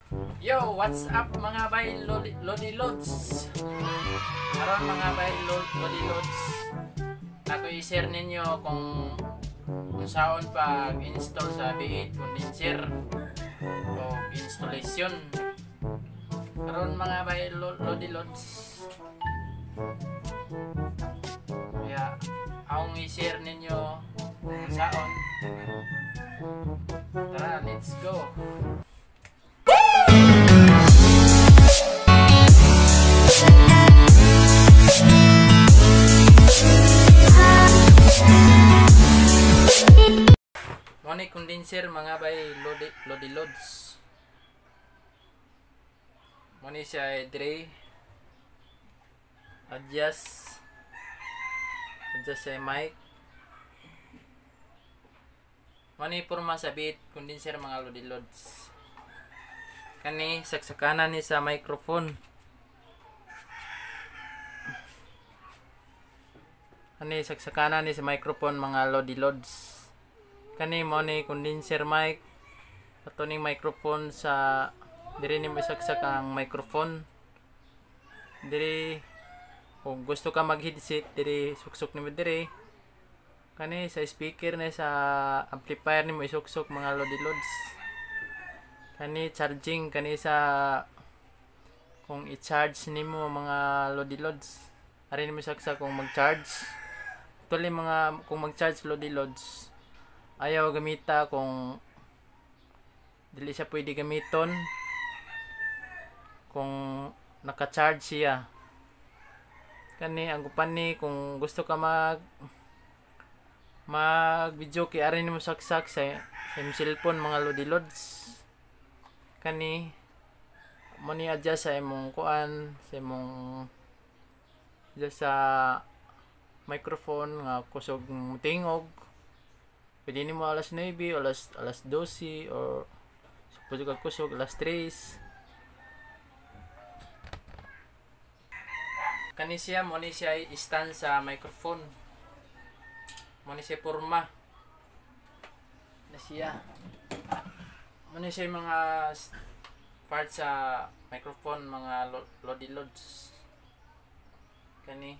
Yo, what's up mga bay Lodi Lods? Karon mga bay Lodi Lods, ako i-share ninyo kung saan pag-install sa B8 condenser o installation. Karon mga bay Lodi Lods, kaya akong i-share ninyo kung saan. Tara, let's go. Money condenser mga bay Lodi Lods. Money siya dre adjust siya mic. Money porma sa bit condenser mga Lodi Lods. Kani saksakanan ni sa microphone. Kani saksakanan ni sa microphone mga Lodi Lods. Kani mo ni condenser mic ato ning microphone sa diri ni masaksak ang microphone diri kung gusto ka mag headset diri suksok nimo diri. Kani sa speaker na sa amplifier nimo isuksok mga Lodi Lods. Kani charging kani sa kung i-charge nimo mga Lodi Lods ari nimo saksak kung mag-charge tuloy mga kung mag-charge Lodi Lods ayaw gamita kung dili siya pwede gamiton kung naka-charge siya. Kani ang gupan ni kung gusto ka mag video kay ari nimo saksak sa cellphone mga Lodi Lods. Kani mo ni adjust sa imong kuan sa imong adjust sa microphone nga kusog tingog. Pwede nimo alas 9, alas 12 or pwede ka kusog alas 3. Kani siya mo ni siya stand sa microphone. Mo ni siya porma. Na siya. Mo ni siya mga parts sa microphone mga Lodi Lods. Kaning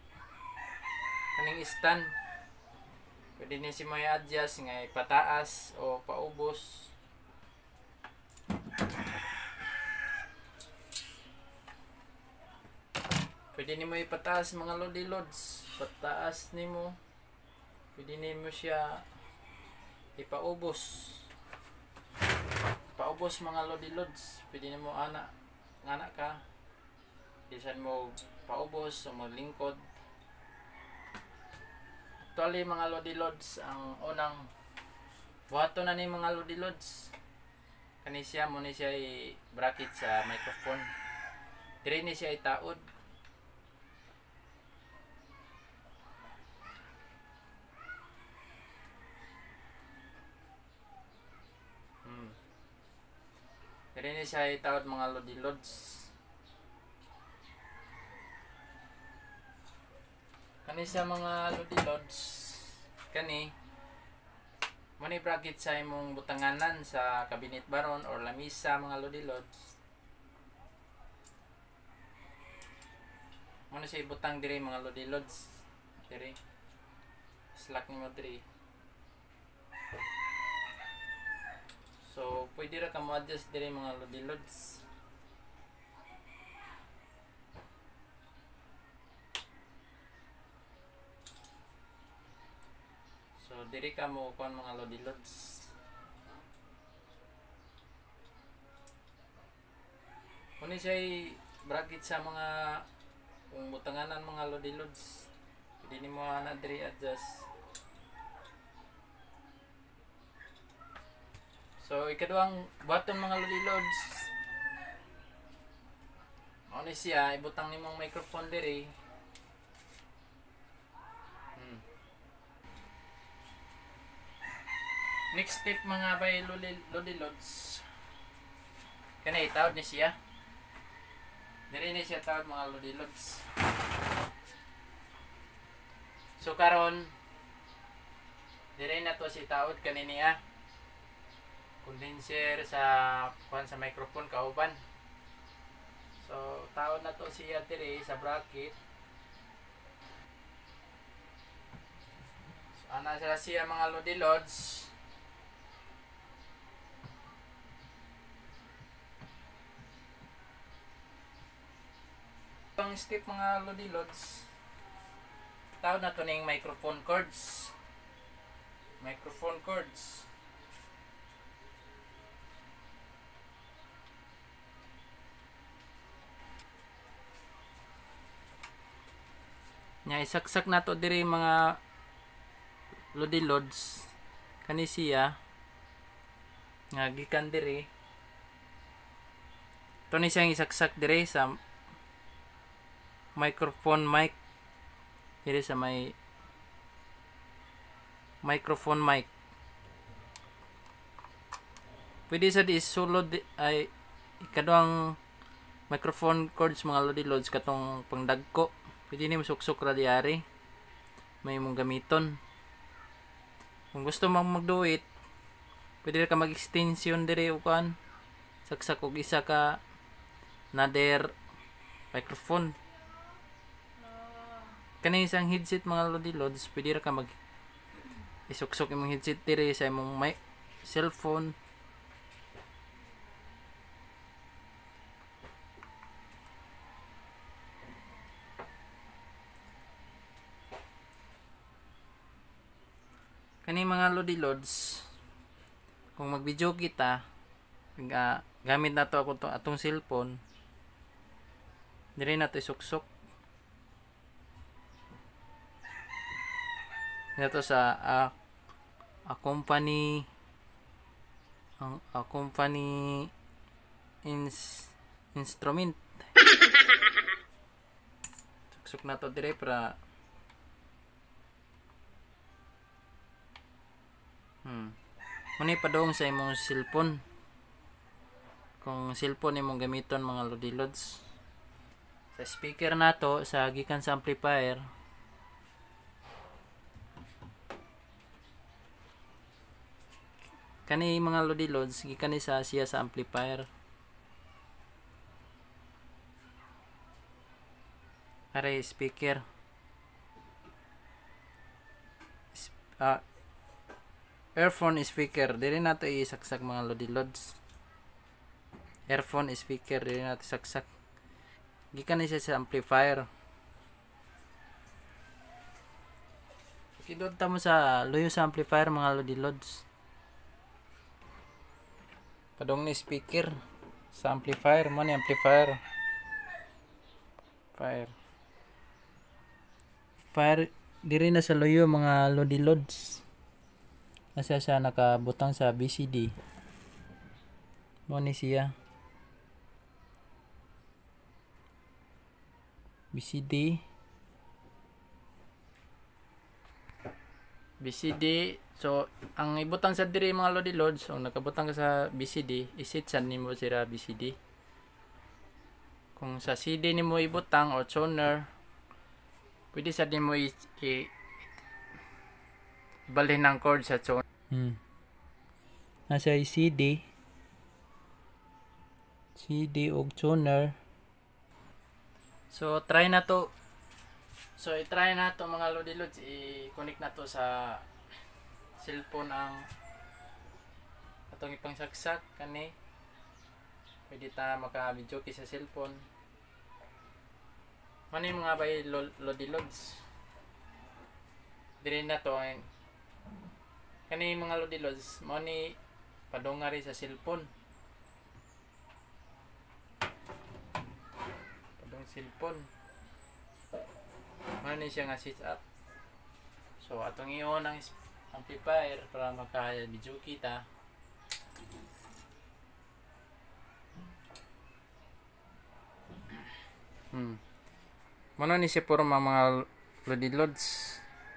stand. Pwede niya si may adjust nga pataas o paubos. Pwede nimo ipataas mga Lodi Lods. Pataas nimo. Pwede nimo siya ipaubos. Paubos mga Lodi Lods. Pwede nimo ana ka. Bisan mo paubos o maglingkod. Actually mga Lodi Lods, ang unang buhaton na ni mga Lodi Lods. Kani siya mo ni siya bracket sa microphone. Dire ni siya itaod. Dire ni siya itaod mga Lodi Lods. Kani sa mga Lodi Lods, kani mo ni bracket sa imong butanganan sa cabinet baron or lamisa mga Lodi Lods. Mo ni siya ibutang diri mga Lodi Lods. Diri. Slack nimo diri. So pwede ra ka mo adjust diri mga Lodi Lods. So diri ka mo kuan mga Lodi Lods. Kuni siya bracket sa mga kung butanganan mga Lodi Lods. Pwede nimo ana diri adjust. So ikaduhang button mga Lodi Lods. Ano siya ibutang nimong microphone diri. Next step mga bay Lodi Lods. Kani itawad ni siya. Diri ni siya tawad mga Lodi Lods. So karon dire na to si tawad kanini condenser sa kuan sa microphone kauban. So taon na to siya diri sa bracket. So ana sila siya mga Lodi Lods. Pang step mga Lodi Lods. Taon na to ning microphone cords. Microphone cords. Nya isaksak na to diri mga Lodi Lods. Kani siya nga gikan diri. Ito ni siyang isaksak diri sa microphone mic. Diri sa may microphone mic. Pwede sa di sulod ay ikaduhang microphone cords mga Lodi Lods katong pangdagko. Pwede ni masuksok ra diari. May mong gamiton. Kung gusto mo magduit, pwede ka mag-extension diri ukan. Saksak og isa ka another microphone. Kani isang headset mga Lodi Lods, pwede ra ka mag isuksok imong headset diri sa imong cellphone. Kani mga Lodi Lods, kung mag-video kita, gamit na to ako atong cellphone, diri na to isuksok. Dito sa company instrument. Suksok na to dire para Muni padong sa imong cellphone. Kung cellphone imong gamiton mga Lodi Lods. Sa speaker nato sa gikan sa amplifier. Kani mga Lodi Lods gikan ni sa siya sa amplifier. Are speaker. Earphone speaker, dili nato isaksak mga Lodi Lods. Earphone speaker, dili nato saksak. Gikan ni siya sa amplifier. Kidot ta mo sa luyo sa amplifier mga Lodi Lods. Padong ni speaker sa amplifier mo ni amplifier. Fire diri na sa luyo mga Lodi Lods. Asa siya nakabutang sa BCD. Mo ni siya. BCD. So ang ibutang sa diri mga Lodi Lods, so nakabutang ka sa BCD, isit sa nimo sira BCD. Kung sa CD nimo ibutang o tuner, pwede sa nimo ibalhin ng cord sa tuner. Nasa CD o tuner. So try na to. So i-try na to mga Lodi Lods, i-connect na to sa cellphone ang atong ipangsaksak kani. Pwede ta maka-video ki sa cellphone. Mani mga bay Lodi Lods. Diri na to kani mga Lodi Lods, mo ni padongari sa cellphone. Padong cellphone. Mani siya nga sit up. So atong i-on ang amplifier para maka-video kita. Muna ni siya puro mga Lodi Lods.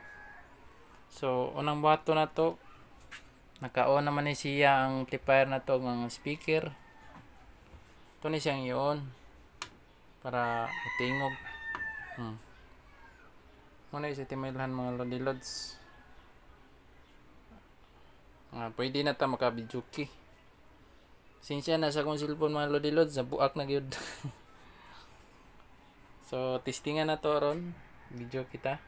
So unang bato na to, naka-on naman ni siya ang amplifier na to mga speaker. Ito ni siyang i-on para matingog. Muna isa timailhan mga Lodi Lods. Pwede na ta maka-video ki. Sinsya na sa akong cellphone mga Lodi Lods, nabuak na gyud. So testingan na to ron. Video kita.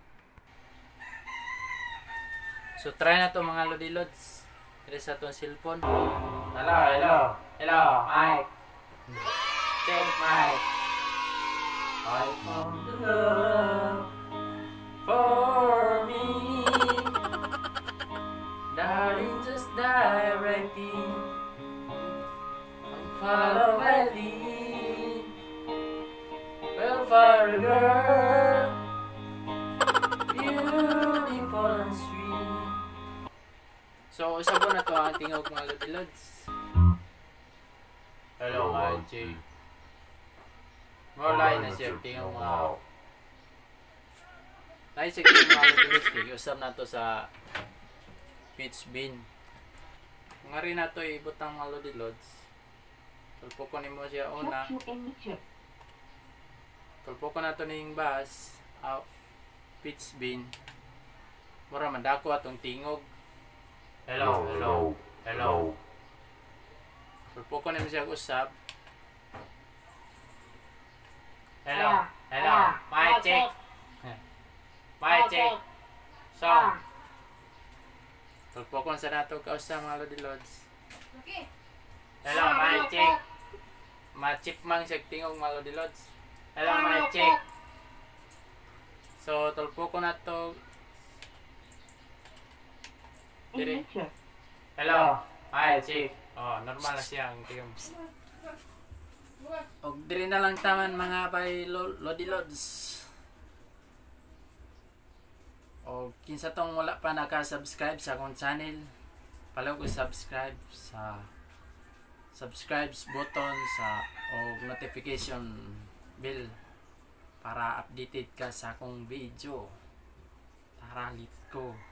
So try na to mga Lodi Lods. Diri sa atong cellphone. Hello, mic. Check mic. I found the love for me. Darling, just directing. Follow my lead. Well, for a girl, beautiful and sweet. So, usabo na to ang tingog mga Lodi Lods. Hello, Magic. Mulay na siya tingog mga. Naisig yung mga Lodi Lods. Usab na to sa pitch bin. Nga rin na to ibutang mga Lodi Lods. Tulpokon mo siya una. Tulpokon na to ning bus. Pitch bin. Mura mandako atong tingog. Hello. Tulpokon mo siya usab. Hello. Mic check. Song. Tulpokon sa nato kausap mga Lodi Lods. Okay. Hello, mic check. Chipmang siya tingog mga Lodi Lods. Hello, mic check. So, tulpokon na to. Diri. Hello, mic check. Oh, normal na siya ang tingog. Og diri na lang taman mga bay Lodi Lods. O kinsa tong wala pa naka-subscribe sa akong channel, palaw ko subscribe sa button sa o notification bell para updated ka sa akong video. Tara, let's go.